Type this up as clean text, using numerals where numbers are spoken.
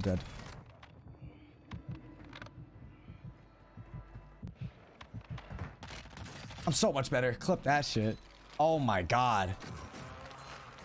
dead. I'm so much better. Clip that shit. Oh my god.